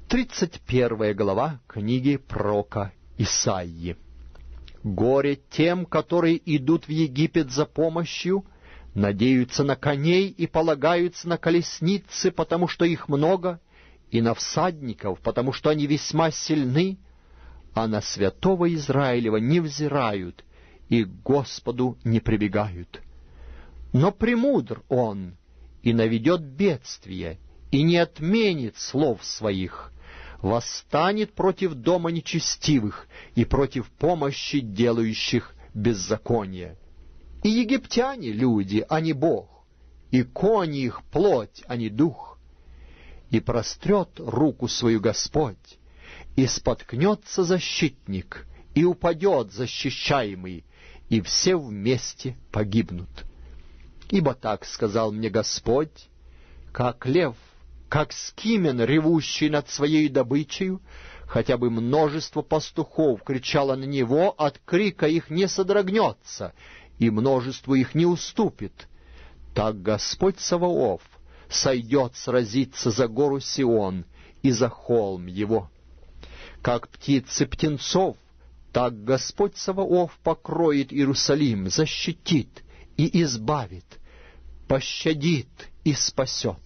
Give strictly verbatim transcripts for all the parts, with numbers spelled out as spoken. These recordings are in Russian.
Тридцать первая глава книги пророка Исаии. «Горе тем, которые идут в Египет за помощью, надеются на коней и полагаются на колесницы, потому что их много, и на всадников, потому что они весьма сильны, а на святого Израилева не взирают и к Господу не прибегают. Но премудр он и наведет бедствие, и не отменит слов своих, восстанет против дома нечестивых и против помощи делающих беззаконие. И египтяне — люди, а не Бог, и кони их — плоть, а не дух. И прострет руку свою Господь, и споткнется защитник, и упадет защищаемый, и все вместе погибнут. Ибо так сказал мне Господь, как лев, как скимен, ревущий над своей добычею, хотя бы множество пастухов кричало на него, от крика их не содрогнется, и множество их не уступит. Так Господь Саваоф сойдет сразиться за гору Сион и за холм его. Как птицы птенцов, так Господь Саваоф покроет Иерусалим, защитит и избавит, пощадит и спасет.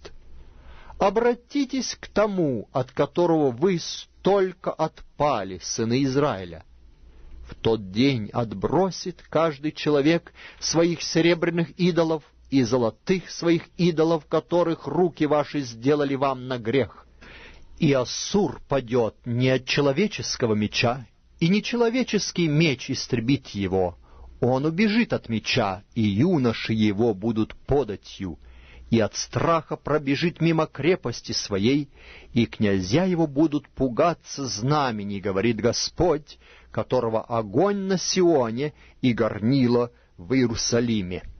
Обратитесь к тому, от которого вы столько отпали, сыны Израиля. В тот день отбросит каждый человек своих серебряных идолов и золотых своих идолов, которых руки ваши сделали вам на грех. И Ассур падет не от человеческого меча, и не человеческий меч истребит его. Он убежит от меча, и юноши его будут податью, и от страха пробежит мимо крепости своей, и князья его будут пугаться знамени, говорит Господь, которого огонь на Сионе и горнило в Иерусалиме.